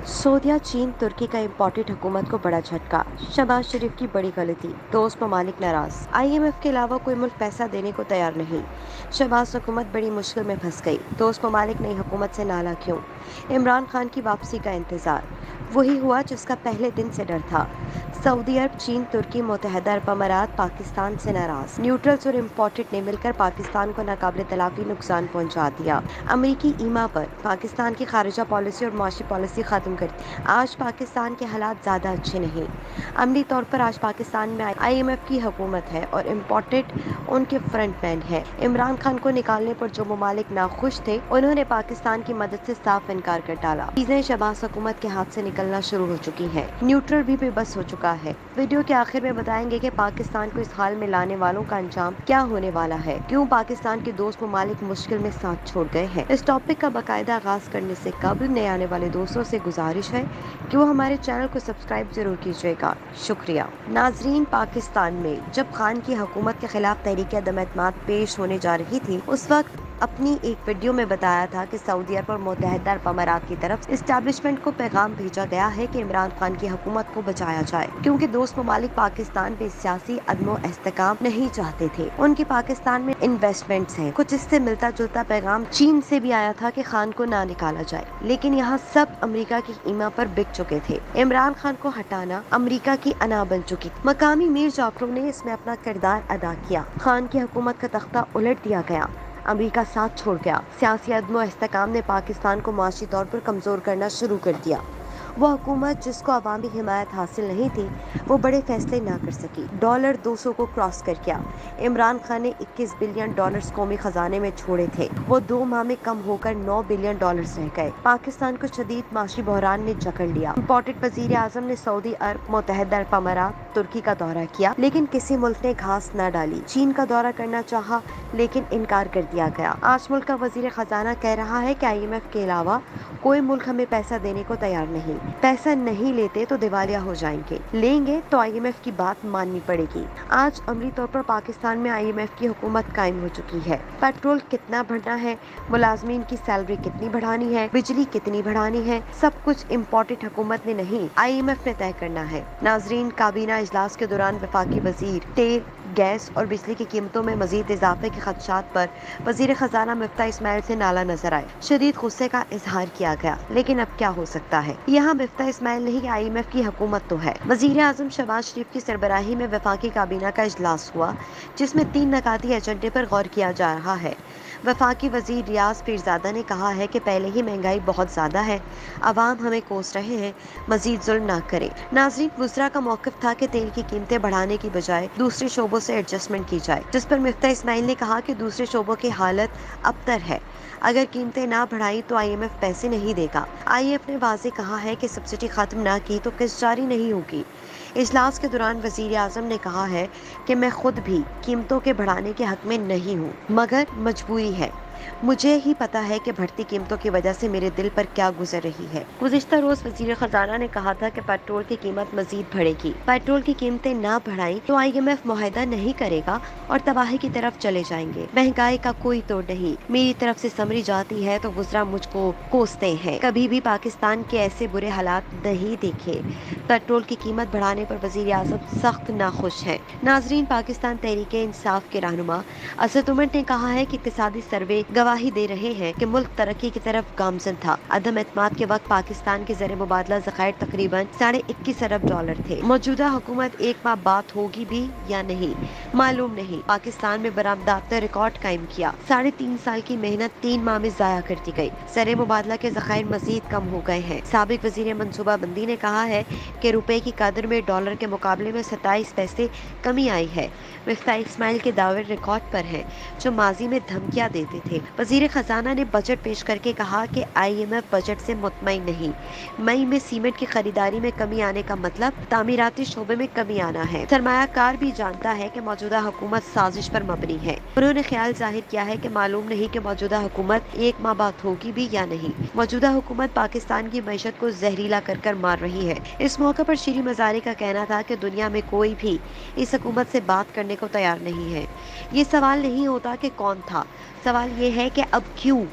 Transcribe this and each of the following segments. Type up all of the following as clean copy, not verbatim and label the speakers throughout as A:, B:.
A: सऊदीया चीन तुर्की का इम्पोर्टेड हुकूमत को बड़ा झटका। शहबाज शरीफ की बड़ी गलती, दोस्त ममालिक नाराज। IMF के अलावा कोई मुल्क पैसा देने को तैयार नहीं। शहबाज हुकूमत बड़ी मुश्किल में फंस गई। दोस्त ममालिक नई हुकूमत से नाला क्यों? इमरान खान की वापसी का इंतजार। वही हुआ जिसका पहले दिन से डर था। सऊदी अरब, चीन, तुर्की, मुत्तहदा अरब अमारात पाकिस्तान से नाराज। न्यूट्रल्स और इम्पोर्टेड ने मिलकर पाकिस्तान को नाकाबिले तलाफी नुकसान पहुंचा दिया। अमरीकी ईमा पर पाकिस्तान की खारिजा पॉलिसी और मुआशी पॉलिसी खत्म कर दी। आज पाकिस्तान के हालात ज़्यादा अच्छे नहीं। अमली तौर पर आज पाकिस्तान में IMF की हुकूमत है और इम्पोर्टेड उनके फ्रंट मैन है। इमरान खान को निकालने पर जो ममालिक नाखुश थे, उन्होंने पाकिस्तान की मदद से साफ इनकार कर डाला। चीजें शहबाज हुकूमत के हाथ से निकलना शुरू हो चुकी हैं। न्यूट्रल भी बेबस हो चुका है। वीडियो के आखिर में बताएंगे कि पाकिस्तान को इस हाल में लाने वालों का अंजाम क्या होने वाला है, क्यों पाकिस्तान के दोस्त ममालिक मुश्किल में साथ छोड़ गए हैं। इस टॉपिक का बाकायदा आगाज करने से कबल नए आने वाले दोस्तों से गुजारिश है कि वो हमारे चैनल को सब्सक्राइब जरूर कीजिएगा। शुक्रिया। नाजरीन, पाकिस्तान में जब खान की हुकूमत के खिलाफ तहरीक अदम एतमाद पेश होने जा रही थी, उस वक्त अपनी एक वीडियो में बताया था कि सऊदी अरब और मुत्तहदा अरब अमारात की तरफ इस्टेब्लिशमेंट को पैगाम भेजा गया है कि इमरान खान की हुकूमत को बचाया जाए, क्योंकि दोस्त ममालिक पाकिस्तान पे सियासी अदमो इस्तेकाम नहीं चाहते थे। उनकी पाकिस्तान में इन्वेस्टमेंट्स हैं। कुछ इससे मिलता जुलता पैगाम चीन से भी आया था कि खान को ना निकाला जाए, लेकिन यहाँ सब अमेरिका की ईमा पर बिक चुके थे। इमरान खान को हटाना अमेरिका की अना बन चुकी। मकामी मीर जाफरों ने इसमें अपना किरदार अदा किया। खान की हुकूमत का तख्ता उलट दिया गया। अमेरिका साथ छोड़ गया। सियासी अदमो इस्तेकाम ने पाकिस्तान को माशी तौर पर कमजोर करना शुरू कर दिया। वो हुकूमत जिसको अवामी हिमायत हासिल नहीं थी, वो बड़े फैसले ना कर सकी। डॉलर 200 को क्रॉस कर गया। इमरान खान ने 21 बिलियन डॉलर्स कौमी खजाने में छोड़े थे। वो 2 माह में कम होकर 9 बिलियन डॉलर्स रह गए। पाकिस्तान को शदीद माशी बहरान ने जकड़ लिया। इम्पोर्टेड वजीर आजम ने सऊदी अरब, मुत्तहदा अरब अमारात, तुर्की का दौरा किया, लेकिन किसी मुल्क ने घास न डाली। चीन का दौरा करना चाहा, लेकिन इनकार कर दिया गया। आज मुल्क का वजीर खजाना कह रहा है कि IMF के अलावा कोई मुल्क हमें पैसा देने को तैयार नहीं। पैसा नहीं लेते तो दिवालिया हो जाएंगे, लेंगे तो IMF की बात माननी पड़ेगी। आज अमली तौर पर पाकिस्तान में IMF की हुकूमत कायम हो चुकी है। पेट्रोल कितना बढ़ना है, मुलाजमीन की सैलरी कितनी बढ़ानी है, बिजली कितनी बढ़ानी है, सब कुछ इम्पोर्टेड हुकूमत ने नहीं, IMF ने तय करना है। नाजरीन, काबीना इजलास के दौरान वफाकी वजीर तेल, गैस और बिजली की कीमतों में मजीद इजाफे के खदशात पर वजीर खजाना मिफ्ता इस्माइल से नाला नजर आए। शदीद गुस्से का इजहार किया गया, लेकिन अब क्या हो सकता है। यहाँ मिफ्ता इस्माइल नहीं, IMF की हुकूमत तो है। वजीर आजम शहबाज शरीफ की सरबराही में वफाकी काबीना का इजलास हुआ, जिसमें 3 नकाती एजेंडे पर गौर किया जा रहा है। वफाकी वजीर रियाज पीरजादा ने कहा है कि पहले ही महंगाई बहुत ज्यादा है, अवाम हमें कोस रहे हैं, मजीद जुल्म ना करें। नाजरीन, वुज़रा का मौक़िफ़ था कि तेल की कीमतें बढ़ाने की बजाय दूसरे शोबों से एडजस्टमेंट की जाए, जिस पर मिफ्ता इस्माइल ने कहा कि दूसरे शोबों की हालत अबतर है। अगर कीमतें ना बढ़ाई तो IMF पैसे नहीं देगा। IMF ने वाज़ेह कहा है कि सब्सिडी खत्म ना की तो किस्त जारी नहीं होगी। इजलास के दौरान वजीर आजम ने कहा है कि मैं खुद भी कीमतों के बढ़ाने के हक में नहीं हूँ, मगर मजबूरी है। मुझे ही पता है कि बढ़ती कीमतों की वजह से मेरे दिल पर क्या गुजर रही है। गुज़िश्ता रोज वजीर खजाना ने कहा था कि पेट्रोल की कीमत मजीद बढ़ेगी। पेट्रोल की कीमतें ना बढ़ाई तो IMF मुआहदा नहीं करेगा और तबाही की तरफ चले जाएंगे। महंगाई का कोई तोड़ नहीं। मेरी तरफ से समरी जाती है तो वुज़रा मुझको कोसते हैं। कभी भी पाकिस्तान के ऐसे बुरे हालात नहीं देखे। पेट्रोल की कीमत बढ़ाने पर वजीर आज़म सख्त नाखुश है। नाजरीन, पाकिस्तान तहरीक इंसाफ के रहनुमा असद उमर ने कहा है कि इक़्तिसादी सर्वे गवाही दे रहे हैं कि मुल्क तरक्की की तरफ गामजन था। अदम एतमाद के वक्त पाकिस्तान के ज़र मुबादला ज़खायर तकरीबन 21.5 अरब डॉलर थे। मौजूदा हुकूमत 1 माह बाद होगी भी या नहीं मालूम नहीं। पाकिस्तान में बरामदात ने रिकॉर्ड कायम किया। 3.5 साल की मेहनत 3 माह में जाया कर दी गई। ज़र मुबादला के ज़खायर मजीद कम हो गए हैं। साबिक वजीर मनसूबा बंदी ने कहा है कि रुपए की कदर में डॉलर के मुकाबले में 27 पैसे कमी आई है। मिफ्ता इस्माइल के दावे रिकॉर्ड पर हैं, जो माजी में धमकियां देते थे। वजीर खजाना ने बजट पेश करके कहा कि IMF बजट से मुतमईन नहीं। मई में सीमेंट की खरीदारी में कमी आने का मतलब तामीराती शोबे में कमी आना है। सरमायाकार भी जानता है कि मौजूदा हुकूमत साजिश पर मबनी है। उन्होंने ख्याल जाहिर किया है कि मालूम नहीं कि मौजूदा हुकूमत 1 माह बाद होगी भी या नहीं। मौजूदा हुकूमत पाकिस्तान की मईशत को जहरीला कर मार रही है। इस मौके पर शीरी मज़ारी का कहना था कि दुनिया में कोई भी इस हुकूमत से बात करने को तैयार नहीं है। ये सवाल नहीं होता कि कौन था, सवाल ये है कि अब क्यों।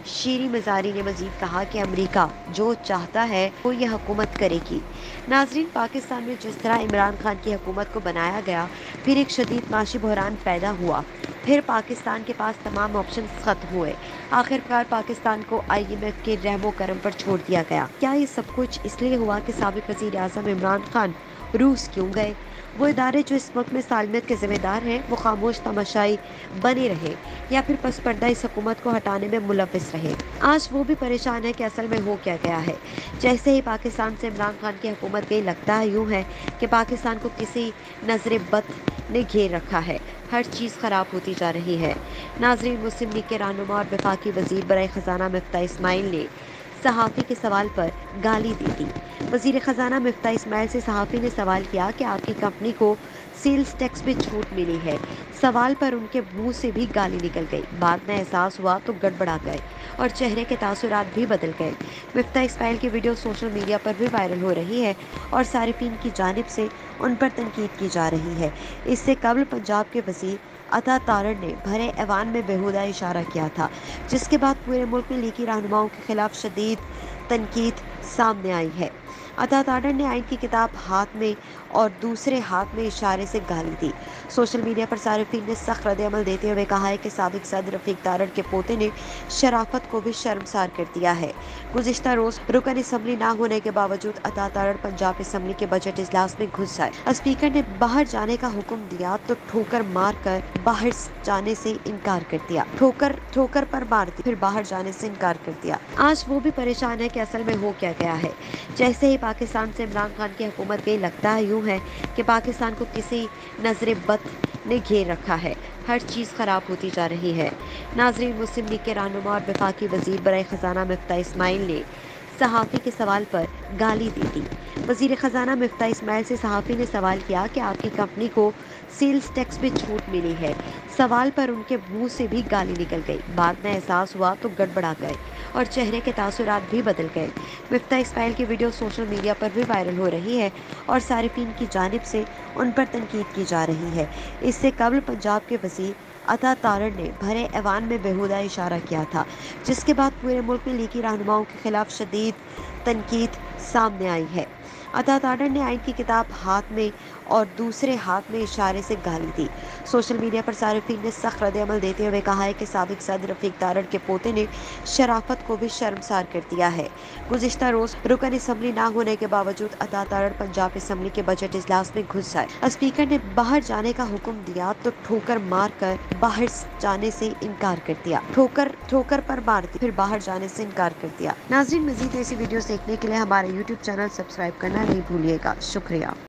A: شیریں مزاری نے مزید کہا کہ امریکہ جو چاہتا ہے وہ یہ حکومت کرے گی۔ ناظرین، پاکستان میں جس طرح عمران خان کی حکومت کو بنایا گیا، پھر ایک شدید معاشی بحران پیدا ہوا، پھر پاکستان کے پاس تمام آپشنز ختم ہوئے، آخرکار پاکستان کو IMF کے رحم و کرم پر چھوڑ دیا گیا۔ کیا یہ سب کچھ اس لیے ہوا کہ سابق وزیر اعظم عمران خان روس کیوں گئے؟ وہ ادارے جو اس ملک میں سالمیت کے ذمہ دار ہیں، وہ خاموش تماشائی بنے رہے یا پھر پس پردہ اس حکومت کو ہٹانے میں ملوث رہے؟ آج وہ بھی پریشان ہے کہ اصل میں ہو کیا گیا ہے۔ جیسے ہی پاکستان سے عمران خان کی حکومت گئی، لگتا ہے یوں ہے کہ پاکستان کو کسی نظر بد نے گھیر رکھا ہے، ہر چیز خراب ہوتی جا رہی ہے۔ ناظرین، مسلم لیگ کے رہنما اور وفاقی وزیر برائے خزانہ مفتاح اسماعیل نے صحافی کے سوال پر گالی دے دی۔ وزیر خزانہ مفتاح اسماعیل سے صحافی نے سوال کیا کہ آپ کی کمپنی کو سیلز ٹیکس میں چھوٹ ملی ہے۔ سوال پر ان کے منہ سے بھی گالی نکل گئی۔ بعد میں احساس ہوا تو گڑبڑا گئے اور چہرے کے تاثرات بھی بدل گئے۔ مفتاح اسماعیل کی ویڈیو سوشل میڈیا پر بھی وائرل ہو رہی ہے اور صارفین کی جانب سے ان پر تنقید کی جا رہی ہے۔ اس سے قبل پنجاب کے وزیر عطا تارڑ نے بھرے ایوان میں بیہودہ اشارہ کیا تھا، جس کے بعد پورے ملک میں لیگی رہنماؤں کے خلاف شدید تنقید سامنے آئی ہے۔ عطا تارڑ نے آئین کی کتاب ہاتھ میں اور دوسرے ہاتھ میں اشارے سے گالی دی۔ سوشل میڈیا پر صارفین نے سخت رد عمل دیتے ہوئے کہا ہے کہ سابق صدر رفیق تارڑ کے پوتے نے شرافت کو بھی شرمسار کر دیا ہے۔ گزشتہ روز رکن اسمبلی نہ ہونے کے باوجود عطا تارڑ پنجاب اسمبلی کے بجٹ اجلاس میں گھس آئے۔ اسپیکر نے باہر جانے کا حکم دیا تو ٹھوکر مار کر باہر جانے سے انکار کر دیا۔ ٹھوکر پر مار دی، پھر باہر جانے سے انکار کر دیا۔ آج وہ بھی پریشان ہے کہ اصل میں ہو کیا گیا ہے۔ جیسے ہی پاکستان سے عمران خان کی حکومت گئی، لگتا ہے یوں ہے کہ پاکستان کو کسی نظر بد نے گھیر رکھا ہے، ہر چیز خراب ہوتی جا رہی ہے۔ ناظرین، مسلم لیگ کے رہنما اور وفاقی وزیر برائے خزانہ مفتاح اسماعیل نے صحافی کے سوال پر گالی دے دی۔ وزیر خزانہ مفتاح اسماعیل سے صحافی نے سوال کیا کہ آپ کی کمپنی کو سیلز ٹیکس میں چھوٹ ملی ہے۔ سوال پر ان کے منہ سے بھی گالی نکل گئی۔ بعد میں احساس ہوا تو گڑبڑا گئے اور چہرے کے تاثرات بھی بدل گئے۔ مفتاح اسماعیل کی ویڈیو سوشل میڈیا پر بھی وائرل ہو رہی ہے اور صارفین کی جانب سے ان پر تنقید کی جا رہی ہے۔ اس سے قبل پنجاب کے وزیر عطا تارڑ نے بھرے ایوان میں بیہودہ اشارہ کیا تھا، جس کے بعد پورے ملک میں لیگی رہنماؤں کے خلاف شدید تنقید سامنے آئی ہے۔ عطا تارڑ نے آئین کی کتاب ہاتھ میں اور دوسرے ہاتھ میں اشارے سے گالی دی۔ سوشل میڈیا پر صارفین نے سخت رد عمل دیتے ہوئے کہا ہے کہ سابق صدر رفیق تارڑ کے پوتے نے شرافت کو بھی شرمسار کر دیا ہے۔ گزشتہ روز رکن اسمبلی نہ ہونے کے باوجود عطا تارڑ پنجاب اسمبلی کے بجٹ اجلاس میں گھس آئے۔ اسپیکر نے باہر جانے کا حکم دیا تو ٹھوکر مار کر باہر جانے سے انکار کر دیا۔ ٹھوکر پر مار دی، پھر باہر جانے سے انکار کر دیا۔ ناظرین، مزید ایسی ویڈیوز دیکھنے کے لیے ہمارے YouTube چینل سبسکرائب کرنا نہیں بھولیے گا۔ شکریہ۔